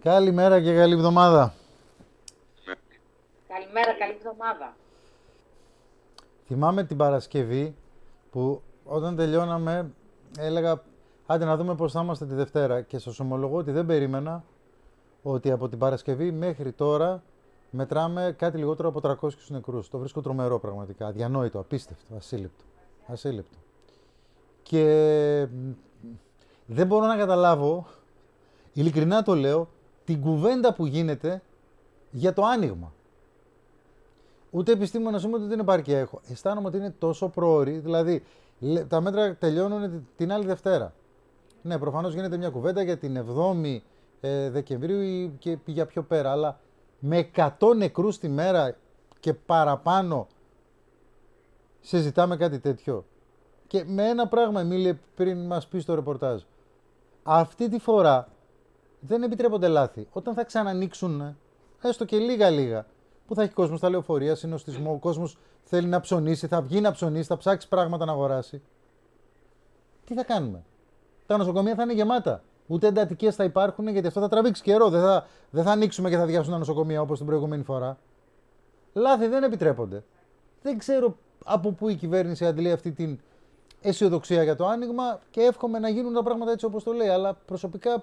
Καλημέρα και καλή εβδομάδα. Καλημέρα, καλή εβδομάδα. Θυμάμαι την Παρασκευή που όταν τελειώναμε έλεγα άντε να δούμε πώς θα είμαστε τη Δευτέρα και σας ομολογώ ότι δεν περίμενα ότι από την Παρασκευή μέχρι τώρα μετράμε κάτι λιγότερο από 300 νεκρούς. Το βρίσκω τρομερό πραγματικά, αδιανόητο, απίστευτο, ασύλληπτο. Και δεν μπορώ να καταλάβω, ειλικρινά το λέω, την κουβέντα που γίνεται για το άνοιγμα. Ούτε επιστήμονας είμαι, ούτε την επάρκεια έχω. Αισθάνομαι ότι είναι τόσο πρόωρη, δηλαδή τα μέτρα τελειώνουν την άλλη Δευτέρα. Ναι, προφανώς γίνεται μια κουβέντα για την 7η Δεκεμβρίου και για πιο πέρα, αλλά με 100 νεκρούς τη μέρα και παραπάνω συζητάμε κάτι τέτοιο. Και με ένα πράγμα, Εμίλη, πριν μας πει στο ρεπορτάζ, αυτή τη φορά δεν επιτρέπονται λάθη. Όταν θα ξανανοίξουν, έστω και λίγα-λίγα, που θα έχει κόσμος στα λεωφορεία, συνοστισμό, ο κόσμος θέλει να ψωνίσει, θα βγει να ψωνίσει, θα ψάξει πράγματα να αγοράσει. Τι θα κάνουμε? Τα νοσοκομεία θα είναι γεμάτα. Ούτε εντατικές θα υπάρχουν, γιατί αυτό θα τραβήξει καιρό. Δεν θα ανοίξουμε και θα διάσουν τα νοσοκομεία όπως την προηγούμενη φορά. Λάθη δεν επιτρέπονται. Δεν ξέρω από πού η κυβέρνηση αντλεί αυτή την αισιοδοξία για το άνοιγμα και εύχομαι να γίνουν τα πράγματα έτσι όπως το λέει. Αλλά προσωπικά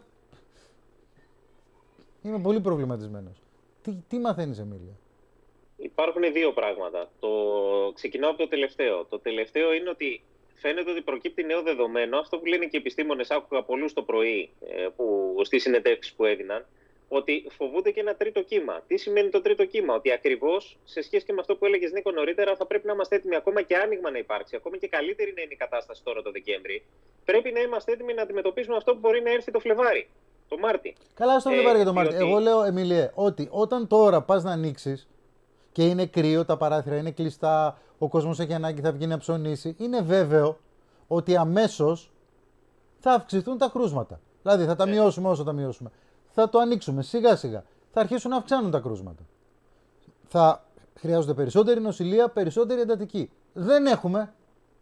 είμαι πολύ προβληματισμένος. Τι μαθαίνεις, Εμίλια? Υπάρχουν δύο πράγματα. Ξεκινάω από το τελευταίο. Το τελευταίο είναι ότι φαίνεται ότι προκύπτει νέο δεδομένο. Αυτό που λένε και οι επιστήμονες, άκουγα πολλούς το πρωί στις συνεντεύξεις που έδιναν, ότι φοβούνται και ένα τρίτο κύμα. Τι σημαίνει το τρίτο κύμα? Ότι ακριβώς σε σχέση και με αυτό που έλεγες, Νίκο, νωρίτερα, θα πρέπει να είμαστε έτοιμοι ακόμα και άνοιγμα να υπάρξει, ακόμα και καλύτερη να είναι η κατάσταση τώρα το Δεκέμβρη. Πρέπει να είμαστε έτοιμοι να αντιμετωπίσουμε αυτό που μπορεί να έρθει το Φλεβάρι, το Μάρτι. Καλά, στο Φλεβάρι και το Μάρτι. Εγώ λέω, Εμίλιε, ότι όταν τώρα πας να ανοίξεις και είναι κρύο, τα παράθυρα είναι κλειστά, ο κόσμος έχει ανάγκη, θα βγει να ψωνίσει, είναι βέβαιο ότι αμέσως θα αυξηθούν τα κρούσματα. Δηλαδή θα τα μειώσουμε όσο τα μειώσουμε. Θα το ανοίξουμε σιγά σιγά. Θα αρχίσουν να αυξάνουν τα κρούσματα. Θα χρειάζονται περισσότερη νοσηλεία, περισσότερη εντατική. Δεν έχουμε.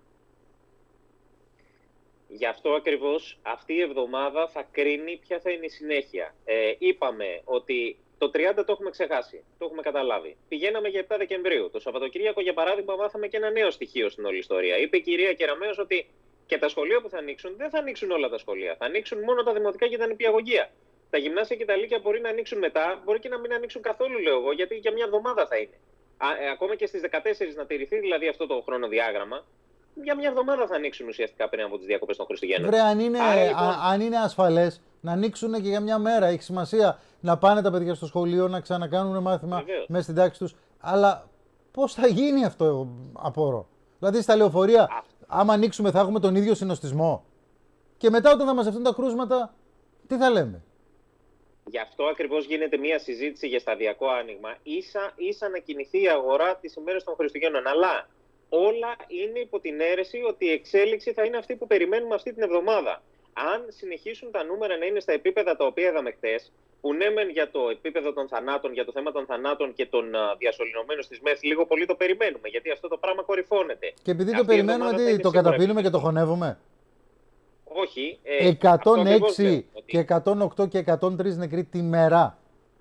Γι' αυτό ακριβώς αυτή η εβδομάδα θα κρίνει ποια θα είναι η συνέχεια. Είπαμε ότι το 30 το έχουμε ξεχάσει, το έχουμε καταλάβει. Πηγαίναμε για 7 Δεκεμβρίου. Το Σαββατοκύριακο, για παράδειγμα, μάθαμε και ένα νέο στοιχείο στην όλη ιστορία. Είπε η κυρία Κεραμέως ότι και τα σχολεία που θα ανοίξουν δεν θα ανοίξουν όλα τα σχολεία. Θα ανοίξουν μόνο τα δημοτικά και τα νηπιαγωγεία. Τα γυμνάσια και τα λύκεια μπορεί να ανοίξουν μετά, μπορεί και να μην ανοίξουν καθόλου, λέω εγώ, γιατί για μια εβδομάδα θα είναι. Ακόμα και στις 14 να τηρηθεί δηλαδή αυτό το χρονοδιάγραμμα, για μια εβδομάδα θα ανοίξουν ουσιαστικά πριν από τις διακοπές των Χριστουγέννων. Βρε, αν είναι ασφαλές, να ανοίξουν και για μια μέρα. Έχει σημασία να πάνε τα παιδιά στο σχολείο, να ξανακάνουν μάθημα μέσα στην τάξη τους. Αλλά πώς θα γίνει αυτό, εγώ απορώ. Δηλαδή στα λεωφορεία, άμα ανοίξουμε, θα έχουμε τον ίδιο συνοστισμό. Και μετά, όταν θα μαζευτούν τα κρούσματα, τι θα λέμε? Γι' αυτό ακριβώς γίνεται μια συζήτηση για σταδιακό άνοιγμα. Ίσα να κινηθεί η αγορά τις ημέρες των Χριστουγέννων. Αλλά όλα είναι υπό την αίρεση ότι η εξέλιξη θα είναι αυτή που περιμένουμε αυτή την εβδομάδα. Αν συνεχίσουν τα νούμερα να είναι στα επίπεδα τα οποία είδαμε χτες, που ναι μεν για το επίπεδο των θανάτων, για το θέμα των θανάτων και των διασωληνωμένων στις ΜΕΘ, λίγο πολύ το περιμένουμε, γιατί αυτό το πράγμα κορυφώνεται. Και επειδή το περιμένουμε, το καταπίνουμε και το χωνεύουμε? Όχι. 106 και 108 και 103 νεκροί τη μέρα.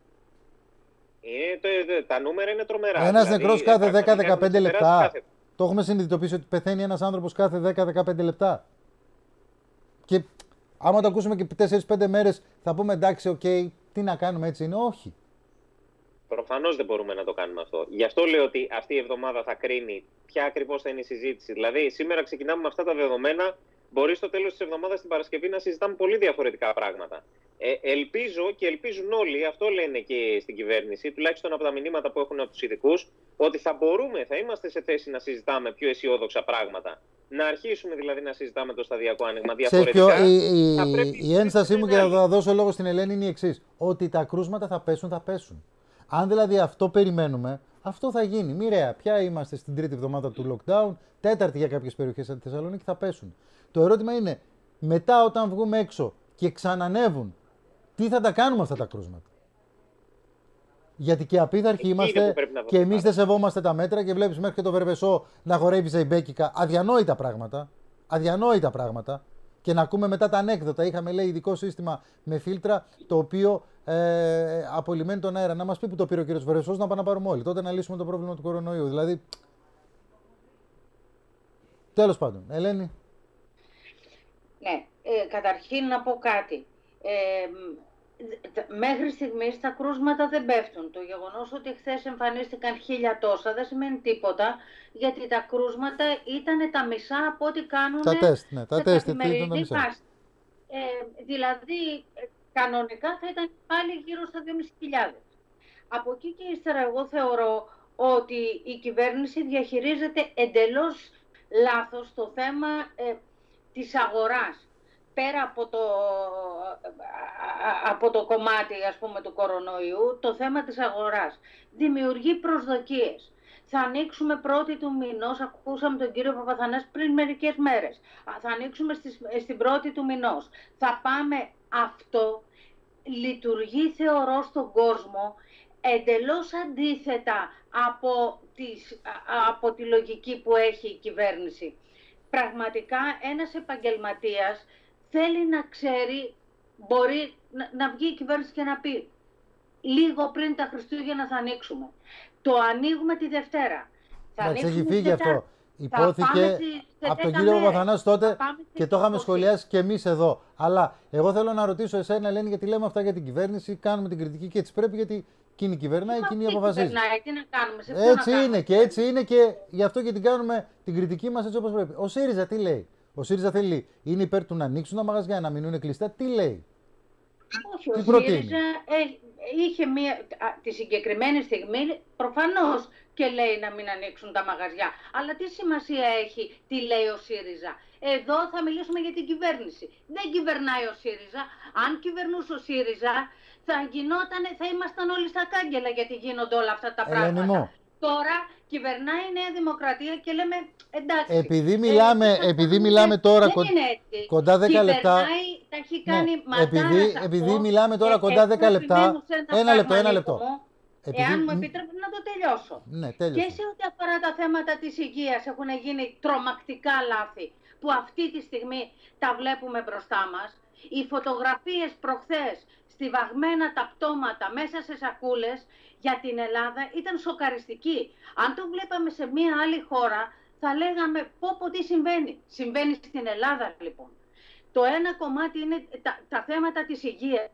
Τα νούμερα είναι τρομερά. Ένας δηλαδή, νεκρός κάθε 10-15 λεπτά. Το έχουμε συνειδητοποιήσει ότι πεθαίνει ένας άνθρωπος κάθε 10-15 λεπτά. Και άμα το ακούσουμε και 4-5 μέρες θα πούμε εντάξει, οκ, τι να κάνουμε, έτσι είναι? Όχι. Προφανώς δεν μπορούμε να το κάνουμε αυτό. Γι' αυτό λέω ότι αυτή η εβδομάδα θα κρίνει ποια ακριβώς θα είναι η συζήτηση. Δηλαδή, σήμερα ξεκινάμε με αυτά τα δεδομένα. Μπορεί στο τέλος της εβδομάδας, την Παρασκευή, να συζητάμε πολύ διαφορετικά πράγματα. Ελπίζω και ελπίζουν όλοι, αυτό λένε και στην κυβέρνηση, τουλάχιστον από τα μηνύματα που έχουν από τους ειδικούς, ότι θα είμαστε σε θέση να συζητάμε πιο αισιόδοξα πράγματα. Να αρχίσουμε δηλαδή να συζητάμε το σταδιακό άνοιγμα διαφορετικά. Η ένστασή μου, και θα δώσω λόγο στην Ελένη, είναι η εξής. Ότι τα κρούσματα θα πέσουν. Αν δηλαδή αυτό περιμένουμε, αυτό θα γίνει. Μοιραία. Πια είμαστε στην τρίτη εβδομάδα του lockdown, τέταρτη για κάποιες περιοχές στη Θεσσαλονίκη, θα πέσουν. Το ερώτημα είναι, μετά όταν βγούμε έξω και ξανανεύουν, τι θα τα κάνουμε αυτά τα κρούσματα? Γιατί και απίθαρχοι είμαστε και εμείς δεν σεβόμαστε τα μέτρα και βλέπεις μέχρι και το Βερβεσό να χορεύει ζεϊμπέκικα. Αδιανόητα πράγματα. Και να ακούμε μετά τα ανέκδοτα. Είχαμε, λέει, ειδικό σύστημα με φίλτρα, το οποίο απολυμμένει τον αέρα. Να μας πει που το πήρε ο κύριος Βερεσός, να πάμε να πάρουμε όλοι. Τότε να λύσουμε το πρόβλημα του κορονοϊού. Δηλαδή. Τέλος πάντων. Ελένη. Ναι, καταρχήν να πω κάτι. Μέχρι στιγμής τα κρούσματα δεν πέφτουν. Το γεγονός ότι χθες εμφανίστηκαν 1000 τόσα δεν σημαίνει τίποτα, γιατί τα κρούσματα ήταν τα μισά από ό,τι κάνουν τα τεστ, ναι, σε καθημερινή βάση. Δηλαδή, κανονικά θα ήταν πάλι γύρω στα 2.500. Από εκεί και ύστερα εγώ θεωρώ ότι η κυβέρνηση διαχειρίζεται εντελώς λάθος το θέμα της αγοράς. Πέρα από το κομμάτι, ας πούμε, του κορονοϊού, το θέμα της αγοράς δημιουργεί προσδοκίες. Θα ανοίξουμε 1η του μηνός, ακούσαμε τον κύριο Παπαθανάση πριν μερικές μέρες. Θα ανοίξουμε στην 1η του μηνός. Θα πάμε, αυτό λειτουργεί, θεωρώ, στον κόσμο εντελώς αντίθετα από τη λογική που έχει η κυβέρνηση. Πραγματικά ένας επαγγελματίας θέλει να ξέρει, μπορεί να βγει η κυβέρνηση και να πει λίγο πριν τα Χριστούγεννα θα ανοίξουμε. Το ανοίγουμε τη Δευτέρα. Εντάξει, έχει φύγει αυτό. Υπόθηκε από τον κύριο Παπαθανάση τότε και το είχαμε σχολιάσει και εμείς εδώ. Αλλά εγώ θέλω να ρωτήσω εσένα, Ελένη, γιατί λέμε αυτά για την κυβέρνηση, κάνουμε την κριτική και έτσι πρέπει, γιατί εκείνη κυβερνάει, εκείνη αποφασίζει. Τι να κάνουμε, έτσι είναι και έτσι είναι και γι' αυτό και την κάνουμε την κριτική μας έτσι όπως πρέπει. Ο ΣΥΡΙΖΑ τι λέει? Ο ΣΥΡΙΖΑ θέλει, είναι υπέρ του να ανοίξουν τα μαγαζιά, να μείνουν κλειστά. Τι λέει? Όχι, ο ΣΥΡΙΖΑ είχε τη συγκεκριμένη στιγμή προφανώς και λέει να μην ανοίξουν τα μαγαζιά. Αλλά τι σημασία έχει τι λέει ο ΣΥΡΙΖΑ? Εδώ θα μιλήσουμε για την κυβέρνηση. Δεν κυβερνάει ο ΣΥΡΙΖΑ. Αν κυβερνούσε ο ΣΥΡΙΖΑ θα ήμασταν όλοι στα κάγκελα, γιατί γίνονται όλα αυτά τα πράγματα. Τώρα κυβερνάει η Νέα Δημοκρατία και λέμε εντάξει. Επειδή μιλάμε τώρα κοντά 10 λεπτά. Τα έχει κάνει επειδή μιλάμε τώρα κοντά 10 λεπτά. Ένα λεπτό. Εάν μου επιτρέπετε να το τελειώσω. Ναι, και σε ό,τι αφορά τα θέματα της υγείας έχουν γίνει τρομακτικά λάθη που αυτή τη στιγμή τα βλέπουμε μπροστά μας. Οι φωτογραφίες προχθές στιβαγμένα τα πτώματα μέσα σε σακούλες για την Ελλάδα ήταν σοκαριστική. Αν το βλέπαμε σε μία άλλη χώρα θα λέγαμε πω τι συμβαίνει. Συμβαίνει στην Ελλάδα λοιπόν. Το ένα κομμάτι είναι τα θέματα της υγείας.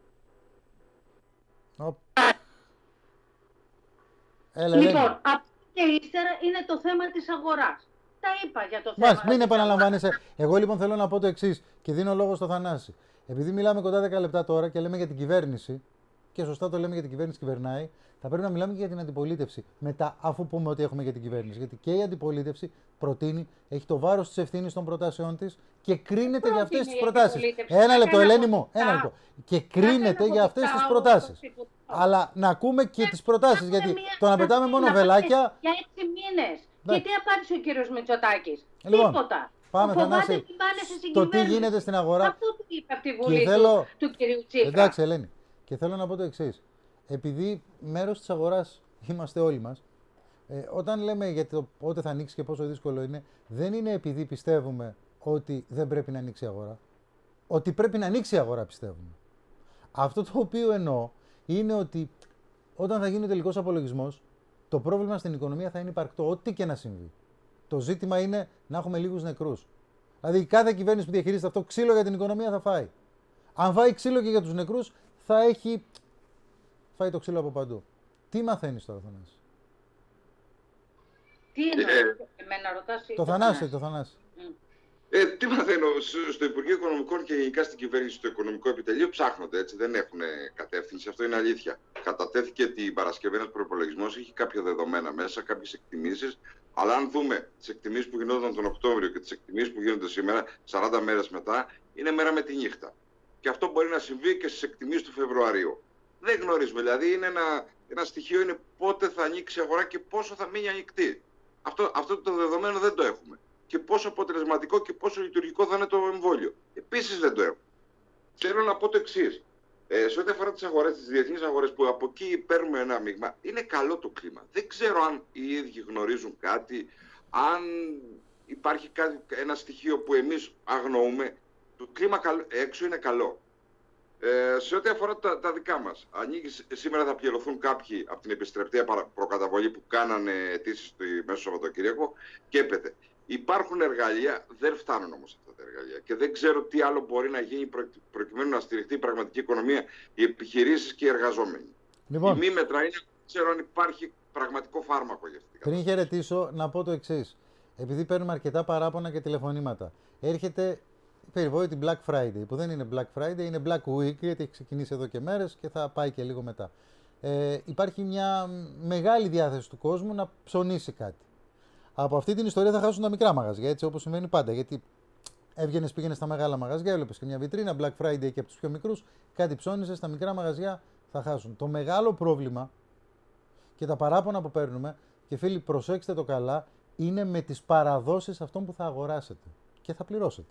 Λοιπόν, από και ύστερα είναι το θέμα της αγοράς. Τα είπα για το θέμα. Μην επαναλαμβάνεσαι. Εγώ λοιπόν θέλω να πω το εξής και δίνω λόγο στο Θανάση. Επειδή μιλάμε κοντά 10 λεπτά τώρα και λέμε για την κυβέρνηση, και σωστά το λέμε για την κυβέρνηση κυβερνάει, θα πρέπει να μιλάμε και για την αντιπολίτευση. Μετά, αφού πούμε ότι έχουμε για την κυβέρνηση. Γιατί και η αντιπολίτευση προτείνει, έχει το βάρος της ευθύνης των προτάσεων της και κρίνεται για αυτές τις προτάσεις. Ένα λεπτό, Ελένη μου, ένα λεπτό. Και κρίνεται για αυτές τις προτάσεις. Αλλά να ακούμε και τις προτάσεις. Γιατί το να πετάμε μόνο βελάκια. Για 6 μήνες. Και τι απάντησε ο κύριος Μητσοτάκης? Λοιπόν, τίποτα. Πάμε, Θανάση, στο τι γίνεται στην αγορά. Αυτό του είπε από τη Βουλή του κυρίου Τσίπρα. Εντάξει, Ελένη. Και θέλω να πω το εξής. Επειδή μέρος της αγοράς είμαστε όλοι μας, όταν λέμε για το πότε θα ανοίξει και πόσο δύσκολο είναι, δεν είναι επειδή πιστεύουμε ότι δεν πρέπει να ανοίξει η αγορά. Ότι πρέπει να ανοίξει η αγορά πιστεύουμε. Αυτό το οποίο εννοώ είναι ότι όταν θα γίνει ο τελικός απολογισμός, το πρόβλημα στην οικονομία θα είναι υπαρκτό, ό,τι και να συμβεί. Το ζήτημα είναι να έχουμε λίγους νεκρούς. Δηλαδή, κάθε κυβέρνηση που διαχειρίζεται αυτό ξύλο για την οικονομία θα φάει. Αν φάει ξύλο και για τους νεκρούς, θα έχει φάει το ξύλο από παντού. Τι μαθαίνεις τώρα, Θανάση? Τι εννοείς, εμένα ρωτάς? Το Θανάση. Τι μαθαίνω, στο Υπουργείο Οικονομικών και γενικά στην κυβέρνηση, στο Οικονομικό Επιτελείο ψάχνονται, έτσι, δεν έχουν κατεύθυνση, αυτό είναι αλήθεια. Κατατέθηκε την Παρασκευή ένας προϋπολογισμός, έχει κάποια δεδομένα μέσα, κάποιες εκτιμήσεις, αλλά αν δούμε τις εκτιμήσεις που γινόταν τον Οκτώβριο και τις εκτιμήσεις που γίνονται σήμερα, 40 μέρες μετά, είναι μέρα με τη νύχτα. Και αυτό μπορεί να συμβεί και στις εκτιμήσεις του Φεβρουαρίου. Δεν γνωρίζουμε, δηλαδή είναι ένα στοιχείο είναι πότε θα ανοίξει η αγορά και πόσο θα μείνει ανοιχτή. Αυτό το δεδομένο δεν το έχουμε. Και πόσο αποτελεσματικό και πόσο λειτουργικό θα είναι το εμβόλιο. Επίσης δεν το έχουμε. Θέλω να πω το εξής. Σε ό,τι αφορά τις αγορές, τις διεθνείς αγορές που από εκεί παίρνουμε ένα μείγμα, είναι καλό το κλίμα. Δεν ξέρω αν οι ίδιοι γνωρίζουν κάτι, αν υπάρχει ένα στοιχείο που εμείς αγνοούμε. Το κλίμα έξω είναι καλό. Σε ό,τι αφορά τα δικά μας, σήμερα θα πληρωθούν κάποιοι από την επιστρεπτέα προκαταβολή που κάνανε αιτήσεις μέσα στο Σαββατοκύριακο και έπεται. Υπάρχουν εργαλεία, δεν φτάνουν όμως αυτά τα εργαλεία και δεν ξέρω τι άλλο μπορεί να γίνει προκειμένου να στηριχτεί η πραγματική οικονομία, οι επιχειρήσεις και οι εργαζόμενοι. Λοιπόν, η μη μέτρα είναι, ξέρω αν υπάρχει πραγματικό φάρμακο για αυτή την κατάσταση. Πριν χαιρετήσω, να πω το εξής. Επειδή παίρνουμε αρκετά παράπονα και τηλεφωνήματα, έρχεται η περιβόητη Black Friday, που δεν είναι Black Friday, είναι Black Week, γιατί έχει ξεκινήσει εδώ και μέρες και θα πάει και λίγο μετά. Υπάρχει μια μεγάλη διάθεση του κόσμου να ψωνίσει κάτι. Από αυτή την ιστορία θα χάσουν τα μικρά μαγαζιά, έτσι όπως συμβαίνει πάντα. Γιατί πήγαινε στα μεγάλα μαγαζιά, έβλεπες και μια βιτρίνα Black Friday και από τους πιο μικρούς, κάτι ψώνισε, στα μικρά μαγαζιά θα χάσουν. Το μεγάλο πρόβλημα και τα παράπονα που παίρνουμε, και φίλοι, προσέξτε το καλά, είναι με τις παραδόσεις αυτών που θα αγοράσετε και θα πληρώσετε.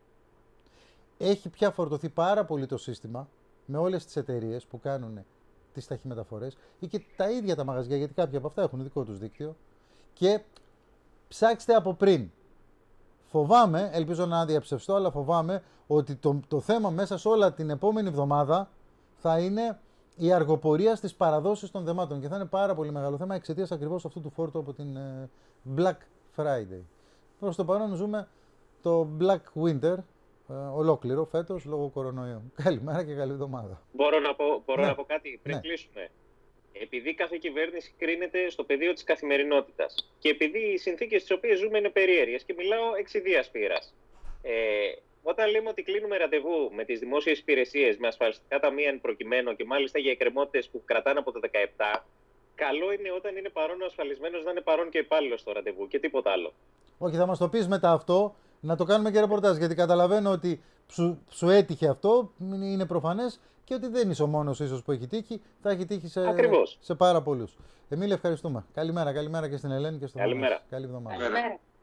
Έχει πια φορτωθεί πάρα πολύ το σύστημα με όλες τις εταιρείες που κάνουν τις ταχυμεταφορές ή και τα ίδια τα μαγαζιά, γιατί κάποια από αυτά έχουν δικό τους δίκτυο, και ψάξτε από πριν. Φοβάμαι, ελπίζω να διαψευστώ, αλλά φοβάμαι ότι το θέμα μέσα σε όλα την επόμενη εβδομάδα θα είναι η αργοπορία στις παραδόσεις των δεμάτων και θα είναι πάρα πολύ μεγάλο θέμα εξαιτίας ακριβώς αυτού του φόρτου από την Black Friday. Προς το παρόν ζούμε το Black Winter ολόκληρο φέτος λόγω κορονοϊού. Καλημέρα και καλή εβδομάδα. Μπορώ να πω κάτι πριν κλείσουμε. Επειδή κάθε κυβέρνηση κρίνεται στο πεδίο της καθημερινότητας και επειδή οι συνθήκες στις οποίες ζούμε είναι περίεργες και μιλάω εξ ιδείας πείρας. Όταν λέμε ότι κλείνουμε ραντεβού με τις δημόσιες υπηρεσίες, με ασφαλιστικά ταμεία εν προκειμένου και μάλιστα για εκκρεμότητες που κρατάνε από το 17, καλό είναι όταν είναι παρόν ο ασφαλισμένος να είναι παρόν και ο υπάλληλος στο ραντεβού και τίποτα άλλο. Όχι, θα μας το πεις μετά αυτό, να το κάνουμε και ρεπορτάζ, γιατί καταλαβαίνω ότι σου έτυχε αυτό, είναι προφανές, και ότι δεν είσαι ο μόνος ίσως που έχει τύχει, θα έχει τύχει σε πάρα πολλούς. Εμίλη, ευχαριστούμε. Καλημέρα και στην Ελένη και στον Καλημέρα. Καλή εβδομάδα.